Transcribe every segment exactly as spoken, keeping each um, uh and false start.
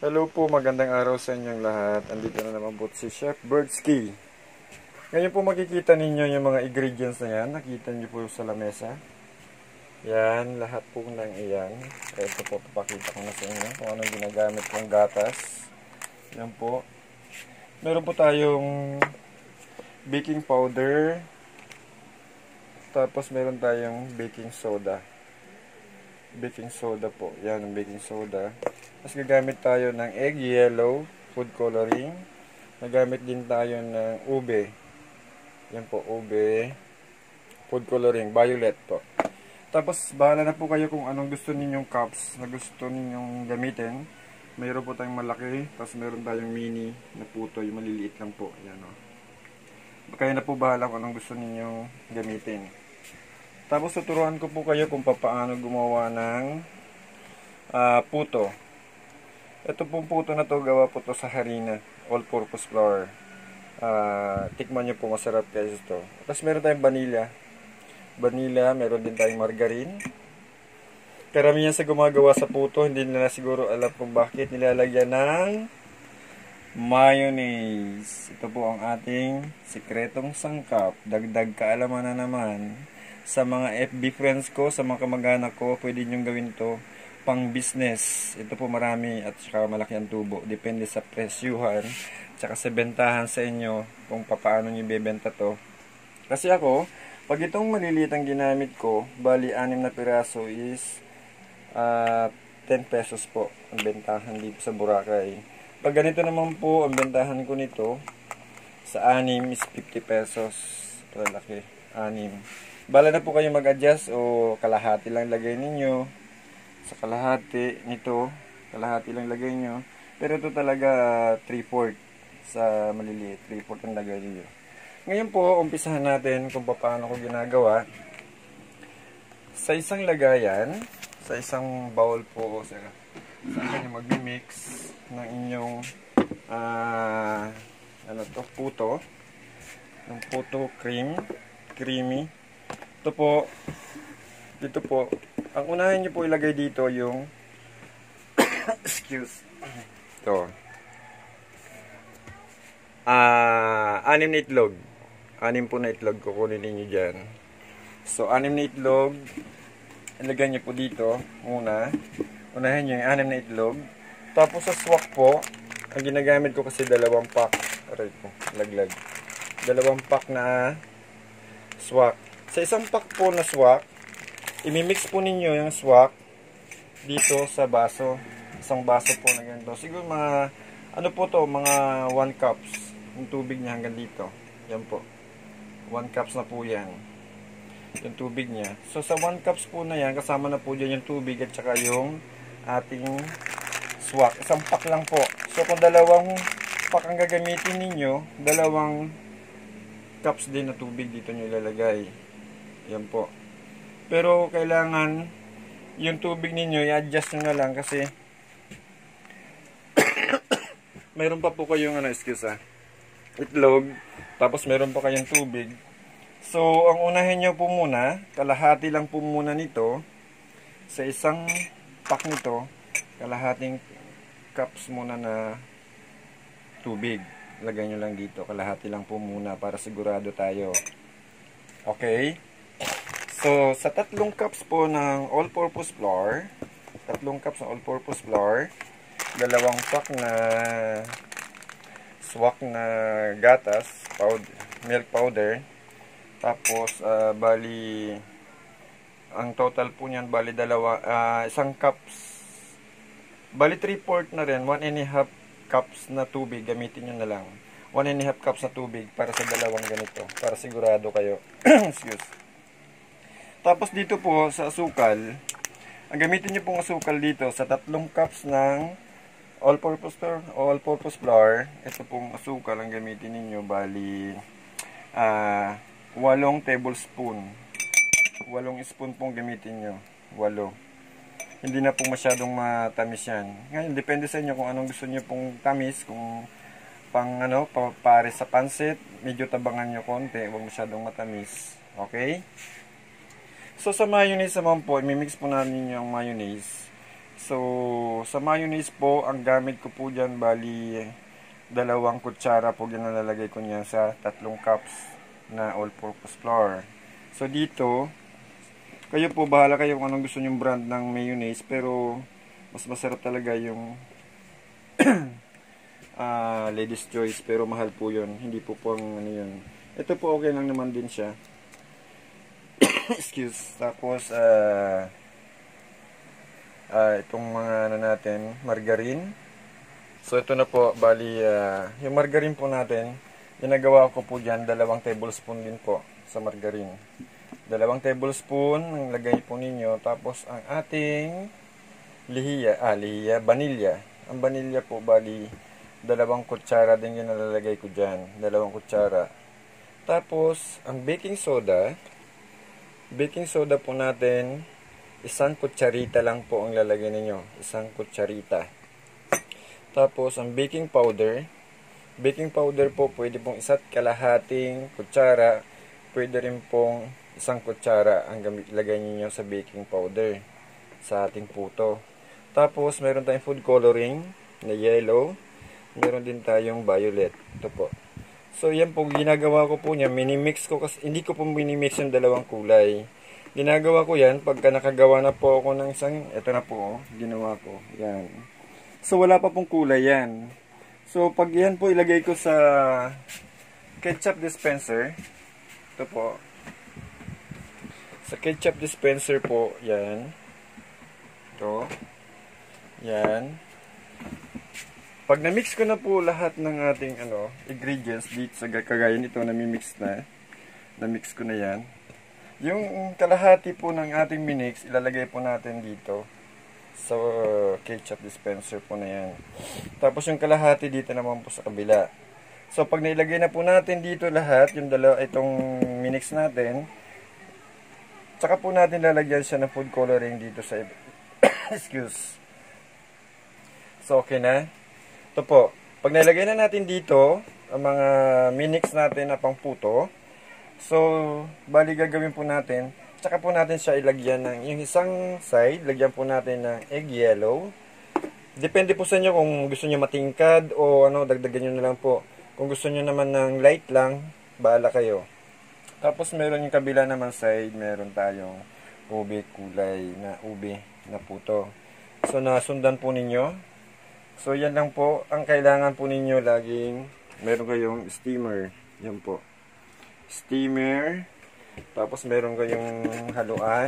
Hello po, magandang araw sa inyong lahat. Andito na naman po si Chef Birdski. Ngayon po makikita ninyo yung mga ingredients na yan. Nakita niyo po sa lamesa. Yan, lahat po ng iyan. Ito po, papakita ko na sa inyo kung anong ginagamit kong gatas. Yan po. Meron po tayong baking powder. Tapos meron tayong baking soda. Baking soda po. Yan ang baking soda. Tapos gagamit tayo ng egg yellow, food coloring. Nagamit din tayo ng ube. Yan po, ube, food coloring, violet po. Tapos bahala na po kayo kung anong gusto ninyong cups na gusto ninyong gamitin. Mayroon po tayong malaki, tapos meron tayong mini na puto, yung maliliit lang po. Yan o. Kaya na po bahala kung anong gusto ninyong gamitin. Tapos tuturuan ko po kayo kung paano gumawa ng uh, puto. Ito pong puto na to, gawa po to sa harina, all-purpose flour. Uh, tikman nyo po, masarap guys ito. Tapos meron tayong vanilla. Vanilla, meron din tayong margarine. Karamihan sa gumagawa sa puto, hindi nila siguro alam kung bakit nilalagyan ng mayonnaise. Ito po ang ating sikretong sangkap. Dagdag kaalaman na naman. Sa mga F B friends ko, sa mga kamag-anak ko, pwede nyong gawin to pang business. Ito po marami at saka malaki ang tubo. Depende sa presyuhan, saka sa bentahan sa inyo kung paano nyo bebenta to. Kasi ako, pag itong maliliit ang ginamit ko, bali anim na piraso is uh, ten pesos po ang bentahan dito sa Boracay. Pag ganito naman po, ang bentahan ko nito sa anim is fifty pesos. Ito laki, anim. Bala na po kayo mag-adjust o kalahati lang lagay ninyo. Sa kalahati nito, kalahati lang lagay nyo. Pero ito talaga three fourths sa maliliit. three fourths ang lagay nyo. Ngayon po, umpisahan natin kung paano ko ginagawa. Sa isang lagayan, sa isang bowl po, sa saan kayo mag-mix ng inyong uh, ano to, puto. Ng puto cream, creamy. Ito po, dito po, ang unahin nyo po ilagay dito yung excuse ito ah, anim na itlog. Anim po na itlog kukunin ninyo dyan. So, anim na itlog ilagay nyo po dito muna. Unahin nyo yung anim na itlog. Tapos sa swak po, ang ginagamit ko kasi dalawang pack. Aray po, laglag. Dalawang pack na swak. Sa isang pack po na swak, imimix po ninyo yung swak dito sa baso. Isang baso po na ganito. Siguro mga, ano po to, mga one cups. Yung tubig niya hanggang dito. Yan po. one cups na po yan. Yung tubig niya. So sa one cups po na yan, kasama na po dyan yung tubig at saka yung ating swak. Isang pack lang po. So kung dalawang pack ang gagamitin ninyo, dalawang cups din na tubig dito nyo ilalagay. Yan po. Pero kailangan yung tubig ninyo i-adjust nyo na lang kasi mayroon pa po kayong ano, excuse ah, itlog, tapos meron pa kayong tubig. So ang unahin nyo po muna, kalahati lang po muna nito sa isang pack nito, kalahating cups muna na tubig. Lagay nyo lang dito, kalahati lang po muna para sigurado tayo. Okay? So, sa tatlong cups po ng all-purpose flour, tatlong cups ng all-purpose flour, dalawang pack na swak na gatas, powder, milk powder, tapos, uh, bali, ang total po niyan, bali dalawa, uh, isang cups, bali three fourths na rin, one and a half cups na tubig, gamitin nyo na lang. one and a half cups na tubig para sa dalawang ganito, para sigurado kayo. Excuse. Tapos dito po sa asukal, ang gamitin nyo pong asukal dito sa tatlong cups ng all-purpose flour, all-purpose flour, ito pong asukal ang gamitin niyo bali uh, walong tablespoon. Walong spoon pong gamitin nyo. Walo. Hindi na pong masyadong matamis yan. Ngayon, depende sa inyo kung anong gusto nyo pong tamis, kung pang ano, pa, pare sa pansit, medyo tabangan nyo konti, huwag masyadong matamis. Okay? So, sa mayonnaise naman po, imimix po namin yung mayonnaise. So, sa mayonnaise po, ang gamit ko po dyan, bali, dalawang kutsara po ginalalagay ko niyan sa tatlong cups na all-purpose flour. So, dito, kayo po, bahala kayo kung anong gusto nyong brand ng mayonnaise, pero mas masarap talaga yung uh, ladies choice, pero mahal po yun. Hindi po po ang ano yun. Ito po okay lang naman din siya. Excuse. Tapos, ah, uh, Uh, itong mga ano natin, margarine. So ito na po, bali uh, yung margarine po natin, ginagawa ko po dyan, dalawang tablespoon din po sa margarine. Dalawang tablespoon ang lagay po ninyo. Tapos ang ating lihiya, ah lihiya, vanilya. Ang vanilya po, bali dalawang kutsara din yung nalalagay ko dyan. Dalawang kutsara. Tapos ang baking soda, baking soda po natin, isang kutsarita lang po ang lalagay ninyo. Isang kutsarita. Tapos, ang baking powder. Baking powder po, pwede pong isa't kalahating kutsara. Pwede rin pong isang kutsara ang gamit, lagay ninyo sa baking powder. Sa ating puto. Tapos, meron tayong food coloring na yellow. Meron din tayong violet. Ito po. So, yan po, ginagawa ko po niya. Minimix ko, kasi hindi ko po minimix yung dalawang kulay. Ginagawa ko yan pagka nakagawa na po ako ng isang, ito na po, ginawa ko. Yan. So, wala pa pong kulay yan. So, pag yan po ilagay ko sa ketchup dispenser, ito po. Sa ketchup dispenser po, yan. Ito. Yan. Pag na-mix ko na po lahat ng ating ano, ingredients dito sa kagaya nito, na-mix na. Na-mix ko na yan. Yung kalahati po ng ating minix, ilalagay po natin dito sa ketchup dispenser po na yan. Tapos yung kalahati dito naman po sa kabila. So pag nailagay na po natin dito lahat, yung dalawa, itong minix natin, tsaka po natin lalagyan siya ng food coloring dito sa excuse. So okay na. Ito po, pag nailagay na natin dito ang mga minix natin na pang puto, so, bali gagawin po natin, tsaka po natin siya ilagyan ng, yung isang side, lagyan po natin ng egg yellow. Depende po sa inyo kung gusto nyo matingkad o ano, dagdagan nyo na lang po. Kung gusto nyo naman ng light lang, bahala kayo. Tapos meron yung kabila naman side, meron tayong ube kulay na ube na puto. So, nasundan po ninyo. So, yan lang po. Ang kailangan po ninyo laging, meron kayong steamer. Yan po. Steamer, tapos meron kayong haluan,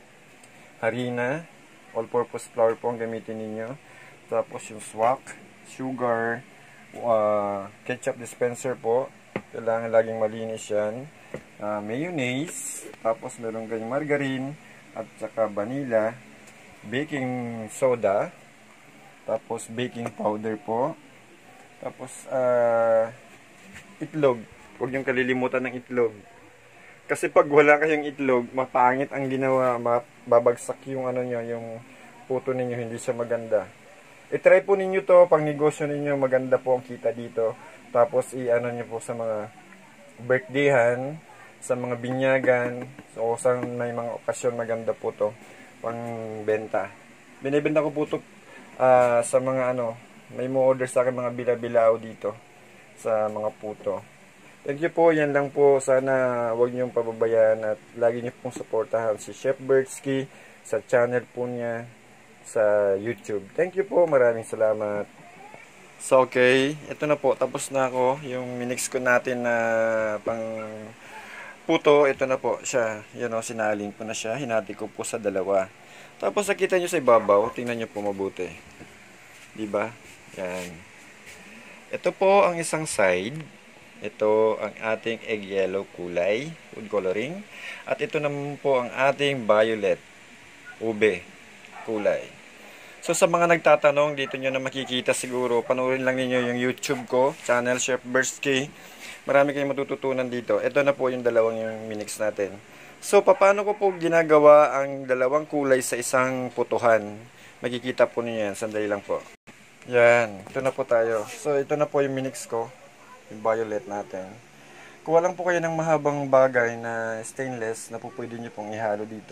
harina, all-purpose flour po ang gamitin ninyo, tapos yung swak, sugar, uh, ketchup dispenser po, kailangan laging malinis yan, uh, mayonnaise, tapos meron kayong margarine, at saka vanilla, baking soda, tapos baking powder po, tapos uh, itlog. Huwag niyong kalilimutan ng itlog. Kasi pag wala kayong itlog, mapangit ang ginawa, babagsak yung ano niyo, yung puto ninyo, hindi siya maganda. I-try po ninyo to, pag negosyo ninyo, maganda po ang kita dito. Tapos i-ano niyo po sa mga birthdayhan, sa mga binyagan, so sa may mga okasyon, maganda po to, pang benta. Binibenta ko po to uh, sa mga ano, may mo order sa akin mga bila-bilao dito sa mga puto. Thank you po, yan lang po. Sana huwag niyong pababayaan at lagi niyo pong supportahan si Chef Bertsky sa channel po niya sa YouTube. Thank you po, maraming salamat. So okay, ito na po, tapos na ako. Yung minix ko natin na pang puto, ito na po siya. Yan o, sinaling ko na siya. Hinati ko po sa dalawa. Tapos nakita nyo sa ibabaw, tingnan nyo po mabuti. Diba? Yan. Ito po ang isang side. Ito ang ating egg yellow kulay, food coloring. At ito naman po ang ating violet, ube, kulay. So sa mga nagtatanong, dito nyo na makikita siguro, panoorin lang ninyo yung YouTube ko, channel Chef Bertsky. Marami kayong matututunan dito. Ito na po yung dalawang yung minix natin. So paano ko po ginagawa ang dalawang kulay sa isang putuhan? Makikita po niyo yan, sandali lang po. Yan, ito na po tayo. So ito na po yung minix ko. Yung violet natin. Kuha lang po kayo ng mahabang bagay na stainless na po pwede nyo pong ihalo dito.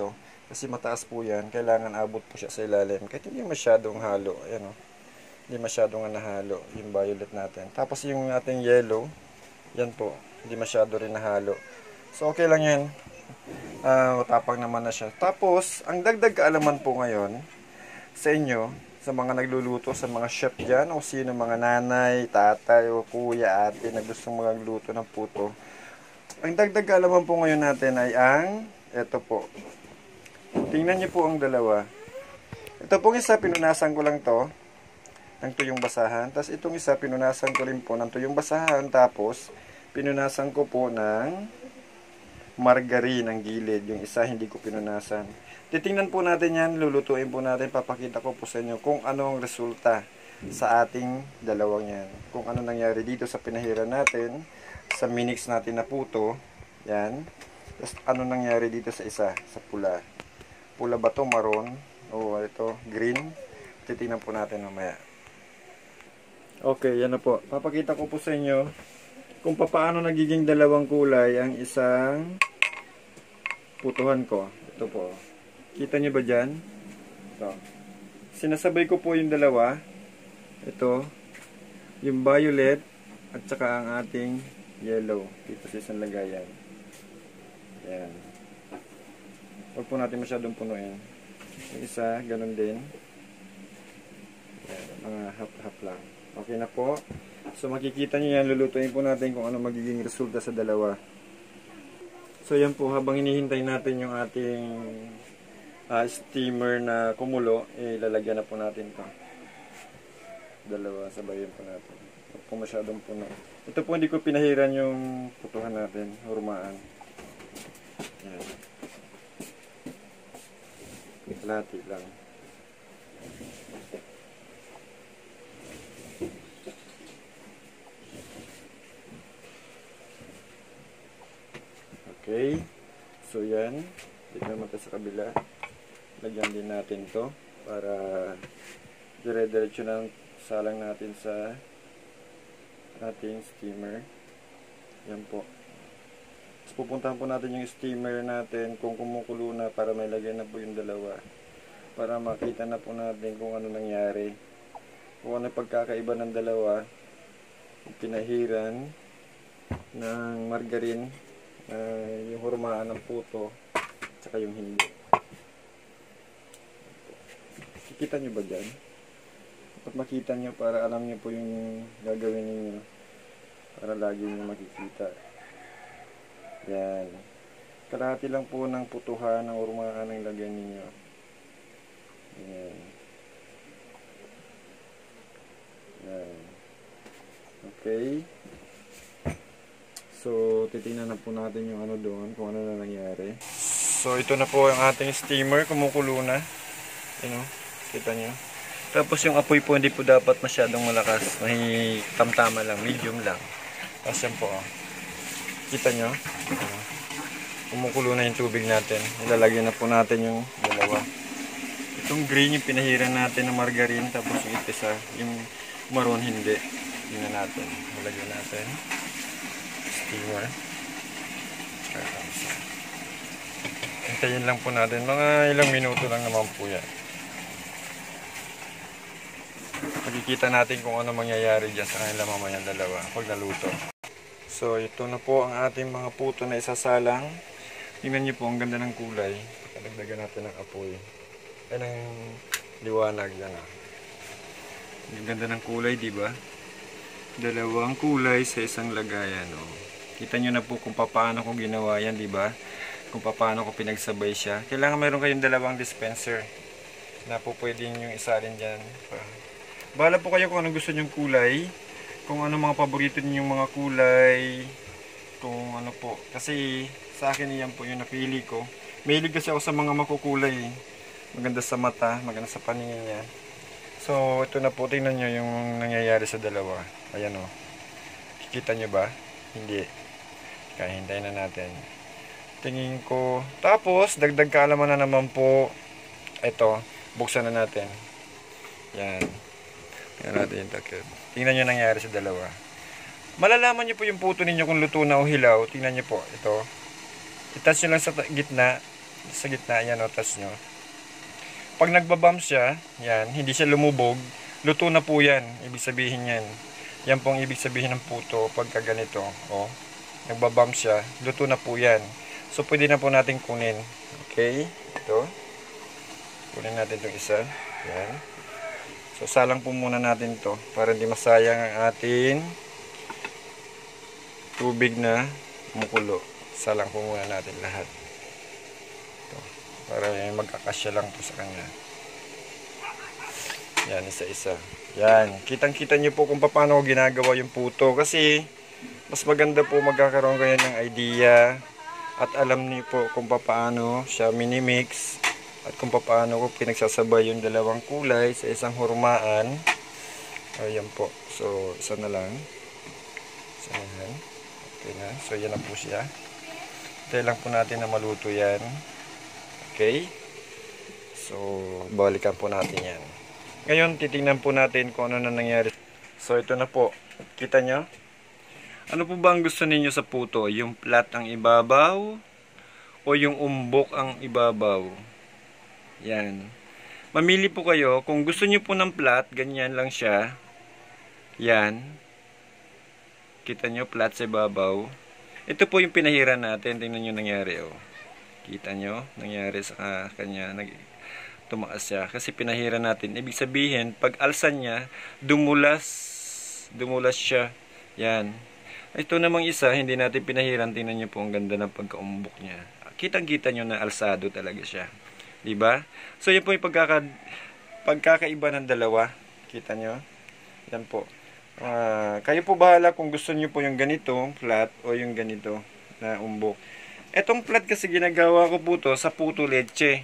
Kasi mataas po yan. Kailangan abot po siya sa ilalim. Kahit hindi masyadong halo. Ayan o. Hindi masyadong nahalo yung violet natin. Tapos yung ating yellow, yan po. Hindi masyado rin nahalo. So okay lang yan. Uh, tapang naman na siya. Tapos, ang dagdag kaalaman po ngayon sa inyo, sa mga nagluluto, sa mga chef dyan, o sino mga nanay, tatay, o kuya, ate na gustong magluto ng puto. Ang dagdag kaalaman po ngayon natin ay ang, eto po. Tingnan niyo po ang dalawa. Ito pong isa, pinunasan ko lang to ng tuyong basahan. Tapos itong isa, pinunasan ko rin po ng tuyong basahan. Tapos, pinunasan ko po ng margarine ang gilid. Yung isa, hindi ko pinunasan. Titingnan po natin yan, lulutuin po natin. Papakita ko po sa inyo kung ano ang resulta sa ating dalawang yan. Kung ano nangyari dito sa pinahiran natin, sa minix natin na puto. Yan. Tapos ano nangyari dito sa isa, sa pula. Pula ba to, maroon? O ito, green. Titingnan po natin mamaya. Okay, yan na po. Papakita ko po sa inyo kung paano nagiging dalawang kulay ang isang putuhan ko. Ito po. Kita nyo ba dyan? Ito. Sinasabay ko po yung dalawa. Ito. Yung violet at saka ang ating yellow. Dito sa isang lagayan. Yan. Huwag po natin masyadong punuin. Yung isa, ganun din. Yan, mga half-half lang. Okay na po. So makikita nyo yan, lulutuin po natin kung ano magiging resulta sa dalawa. So yan po, habang hinihintay natin yung ating uh, steamer na kumulo, eh, lalagyan na po natin ito. Dalawa, sabayin po natin. Huwag po masyadong puno. Ito po hindi ko pinahiran yung putuhan natin, hurmaan. Yan. Lati lang. Okay. So yan. Tignan mo sa kabila. Lagyan din natin to para dire-diretso ng salang natin sa ating steamer. Yan po. Tapos pupuntahan po natin yung steamer natin kung kumukulo na para may lagay na po yung dalawa. Para makita na po natin kung ano nangyari. Kung ano pagkakaiba ng dalawa. Yung pinahiran ng margarine, uh, yung hurmaan ng puto, tsaka yung hindi. Kikita nyo ba dyan? Dapat makita nyo para alam nyo po yung gagawin ninyo. Para lagi nyo makikita. Yan. Kalahati lang po ng putuhan ng urmaan ng lagyan ninyo. Yan. Yan. Okay. So, titingnan na po natin yung ano doon, kung ano na nangyari. So, ito na po ang ating steamer. Kumukulo na. Yun o. Kita nyo. Tapos yung apoy po hindi po dapat masyadong malakas. May tamtama lang. Medium lang. Tapos yan po o. Kita nyo? Kumukulo na yung tubig natin. Ilalagyan na po natin yung dalawa. Itong green yung pinahiran natin ng margarine. Tapos yung itisa, yung maroon hindi. Yun na natin. Ilagyan natin. Steamer. Hintayin lang po natin. Mga ilang minuto lang naman po yan. Makikita natin kung ano mangyayari dyan sa kanila mamayang dalawa pag naluto. So, ito na po ang ating mga puto na isasalang. Tingnan niyo po, ang ganda ng kulay. Kadagdagan natin ng apoy. Ay, ng liwanag yan ah. Ang ganda ng kulay, di ba? Dalawang kulay sa isang lagayan. Oh. Kita niyo na po kung paano ko ginawa yan, di ba? Kung paano ko pinagsabay siya. Kailangan mayroon kayong dalawang dispenser na po pwedeng yung isalin dyan. Bahala po kayo kung anong gusto nyong kulay. Kung ano mga paborito ninyong mga kulay, kung ano po. Kasi sa akin yan po yung napili ko. Mahilig kasi ako sa mga makukulay. Maganda sa mata, maganda sa paningin niya. So ito na po, tingnan nyo yung nangyayari sa dalawa. Ayan o. Kikita nyo ba? Hindi. Kaya hintayin na natin. Tingin ko. Tapos, dagdag kaalaman na naman po. Ito, buksan na natin. Yan. Tingnan natin yung takip. Tingnan nyo nangyari sa dalawa. Malalaman nyo po yung puto ninyo kung luto na o hilaw. Tingnan nyo po. Ito. I-touch nyo lang sa gitna. Sa gitna, yan o, tas nyo. Pag nagbabump siya, yan, hindi siya lumubog, luto na po yan. Ibig sabihin yan. Yan pong ibig sabihin ng puto pagka ganito. O, nagbabump siya, luto na po yan. So, pwede na po natin kunin. Okay, ito. Kunin natin itong isa. Yan. So, salang po muna natin to para hindi masayang ang ating tubig na kumukulo. Salang po muna natin lahat. Ito. Para magkakasya lang po sa kanya. Yan, isa-isa. Yan. Kitang-kita nyo po kung paano ginagawa yung puto. Kasi, mas maganda po magkakaroon kayo ng idea. At alam niyo po kung paano siya minimix. At kung paano ko pinagsasabay yung dalawang kulay sa isang hurmaan. Ayan po. So, isa na lang. Isa na yan. Okay na. So, yan na po siya. Hintay lang po natin na maluto yan. Okay. So, balikan po natin yan. Ngayon, titingnan po natin kung ano na nangyari. So, ito na po. Kita nyo? Ano po ba ang gusto ninyo sa puto? Yung flat ang ibabaw? O yung umbok ang ibabaw? Yan. Mamili po kayo. Kung gusto nyo po ng flat, ganyan lang siya. Yan. Kita nyo, flat sa ibabaw. Ito po yung pinahiran natin. Tingnan nyo nangyari. Oh. Kita nyo? Nangyari sa kanya. Nag tumaas siya. Kasi pinahiran natin. Ibig sabihin, pag alsan niya, dumulas. Dumulas siya. Yan. Ito namang isa, hindi natin pinahiran. Tingnan nyo po ang ganda ng pagkaumbok niya. Kitang-kita nyo na alsado talaga siya. Diba? So, yun po yung pagkaka, pagkakaiba ng dalawa. Kita nyo? Yan po. Uh, kayo po bahala kung gusto nyo po yung ganito, flat, o yung ganito na umbok. Etong flat kasi ginagawa ko po to sa puto leche.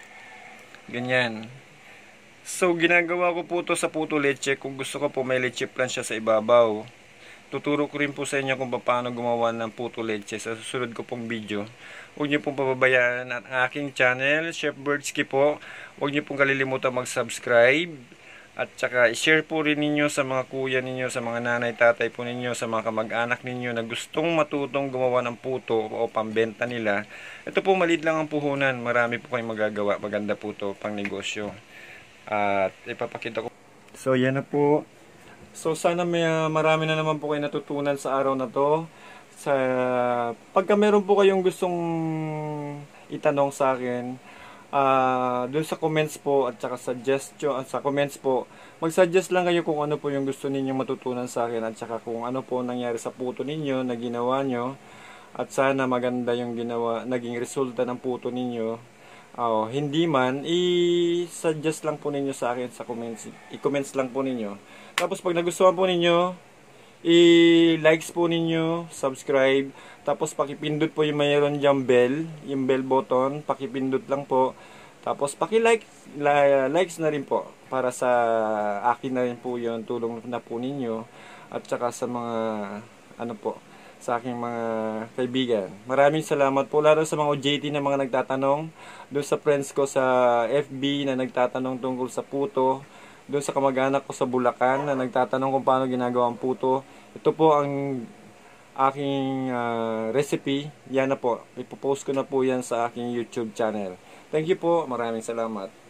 Ganyan. So, ginagawa ko po to sa puto leche. Kung gusto ko po, may leche plan siya sa ibabaw. Tuturo ko rin po sa inyo kung paano gumawa ng puto leche sa susunod ko pong video. Huwag niyo pong pababayaan ang aking channel, Chef Birdski po. Huwag niyo pong kalilimutan mag-subscribe. At saka i-share po rin ninyo sa mga kuya ninyo, sa mga nanay, tatay po ninyo, sa mga kamag-anak ninyo na gustong matutong gumawa ng puto o pambenta nila. Ito po maliit lang ang puhunan. Marami po kayong magagawa. Maganda po ito pang negosyo. At ipapakita ko. So yan na po. So sana may uh, marami na naman po kayo natutunan sa araw na to. Sa pagka meron po kayong gustong itanong sa akin, uh, doon sa comments po at saka suggestion at sa comments po, mag-suggest lang kayo kung ano po yung gusto niyo matutunan sa akin at saka kung ano po nangyari sa puto ninyo na ginawa nyo at sana maganda yung ginawa naging resulta ng puto ninyo. Oh, hindi man, i-suggest lang po ninyo sa akin sa comments. I-comments lang po ninyo. Tapos pag nagustuhan po ninyo, i-likes po ninyo, subscribe. Tapos pakipindot po yung mayroon diyang bell, yung bell button, pakipindot lang po. Tapos paki-like, likes na rin po para sa akin na rin po yun, tulong na po ninyo. At saka sa mga, ano po, sa aking mga kaibigan. Maraming salamat po lalo sa mga O J T na mga nagtatanong, doon sa friends ko sa F B na nagtatanong tungkol sa puto, doon sa kamag-anak ko sa Bulacan na nagtatanong kung paano ginagawa ang puto. Ito po ang aking uh, recipe. Yan na po. Ipopost ko na po yan sa aking YouTube channel. Thank you po. Maraming salamat.